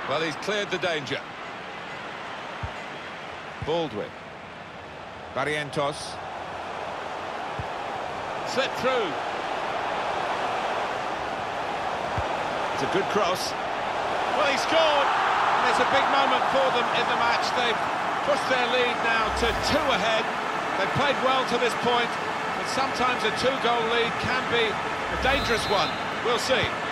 Well, he's cleared the danger. Baldwin. Barrientos. Slipped through. It's a good cross. Well, he scored. And it's a big moment for them in the match. They've pushed their lead now to 2 ahead. They've played well to this point, but sometimes a 2-goal lead can be a dangerous one. We'll see.